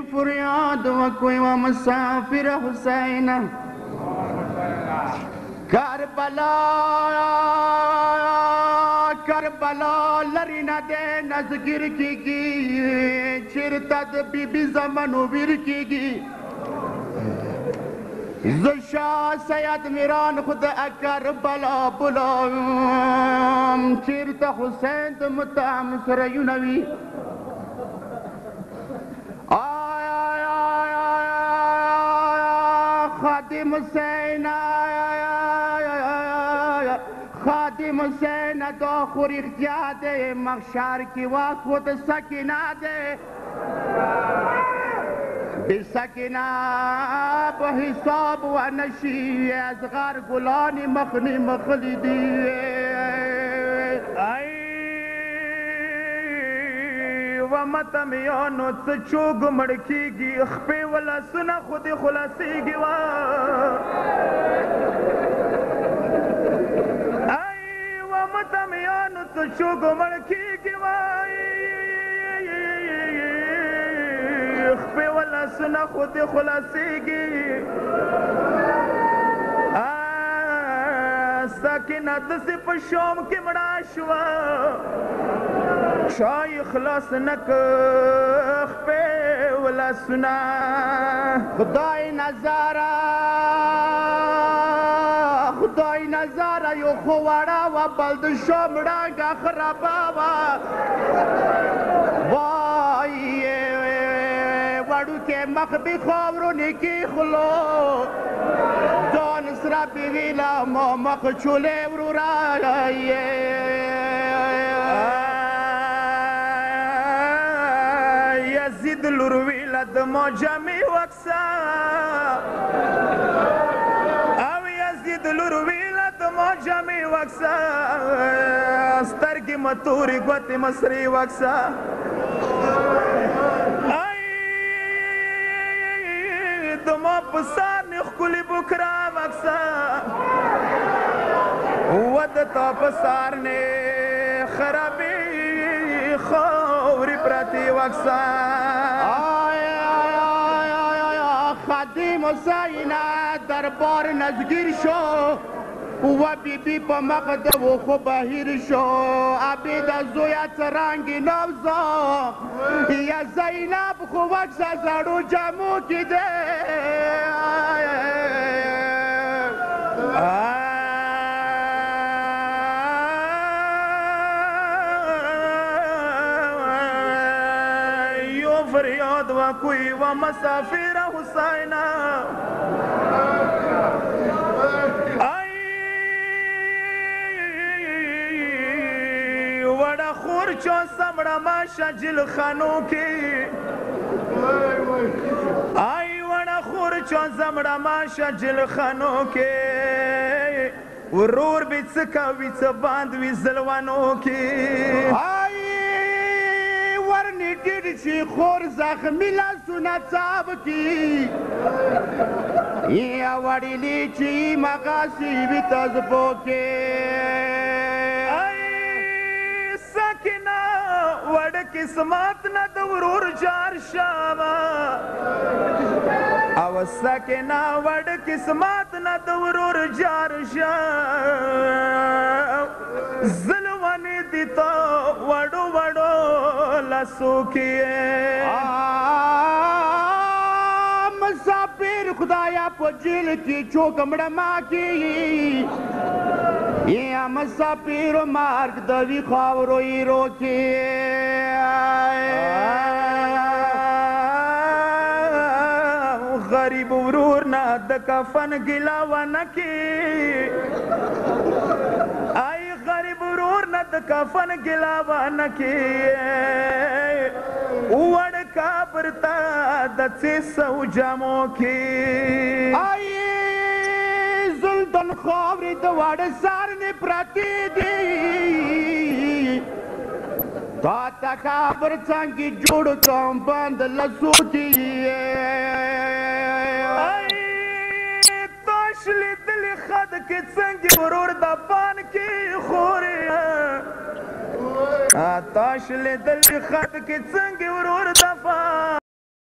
فریاد وکوی و مسافر حسین کربلا لری نه دی نزګر کیږي چیرته د بیبي زمن ویر کیږي زه شاه سید میران خود کربلا بلایم چیرته حسین د متهم سره یونوي خادم حسین خادم حسین دا خو رښتیا دی مخشر کې واک خود سکینه دی بی سکینه به حساب و نشی از غر گلانی مخنی مخلی دی و متمیانو څه چوګ مړ کیږي خپې ولاسونه خودې خلاصېږي وا و متمیانو څه چوګ مړ کیږي وا خپې ولاسونه خودې خلاصېږي ساکنه داسې په شوم کې مړه شوه شای خلاص نک خپې ولاسونه خدای نظاره یو خو وړه وه بل د شوم ړنګه خرابه وه وایې وړوکې مخ بې خاورو نیکي خلو ځان سره بېویله ما مخ چولې وروره یزید لور ویله د ما جامې وکسه او یزید لور ویله د ما جامې وکسه سترګې مه تورې ګوتې مه سرې وکسه د ما په سار نه ښکلې بکره وکسه و د تا په سار نه خرابې خاورې پرتې وکسه خادم حسین دربار نزگیر شو و بیبی په مخ د وښو بهیر شو عبید زویه څه رنګې نوزا یا زینب خو وکسه زړو جامو کې دی فریاد و کوئی و مسافر حسین وڑا خور چو سمڑا ماشا جل خانو کی وڑا خور چو سمڑا ماشا جل خانو کی ورور بی څکا وی څه باند وی زلوانو کی ورنیټډ شي خور زخمي لاسونه څاب کی یا وړیلې چې مغاسي وي تزبو کې سکینه وړ قسمت نه د ورور جار شاوه او سکینه وړ قسمت نه د ورور جار شاوه زلوانې دي تا وړو وړو لاسو کې مسافر خدایا په جیل کې چوک مړه ما کې یا مسافر مرګ د وي خاورو ایرو کې غریب ورور نه د کفن ګیله ونه کې غریب ورور نه د کفن ګیله ونه کې وړ قبر ته د څه سو جامو کې زلطن خاورې د وړ سر نه پرتې دي تا ته قبر څنګه جوړ کوم بند لاسو کې تاش لیدلې خد کې څنګه ورور د پان کې خورې تاش لیدلې خد کې څنګه ورور د پان